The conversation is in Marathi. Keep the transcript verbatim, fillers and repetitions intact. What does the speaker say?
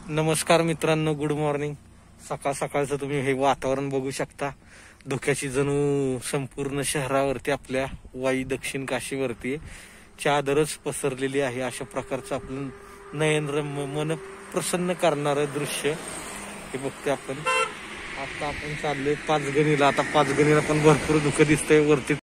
नमस्कार मित्रांनो, गुड मॉर्निंग. सकाळ सकाळचं तुम्ही हे वातावरण बघू शकता. धुक्याची जणू संपूर्ण शहरावरती, आपल्या वाई दक्षिण काशीवरती चादरच पसरलेली आहे. अशा प्रकारचं आपलं नयनरम्य, मन प्रसन्न करणारं दृश्य हे बघते आपण. आता आपण चाललोय पाचगणीला. आता पाचगणीला पण भरपूर धुकं दिसतंय वरती.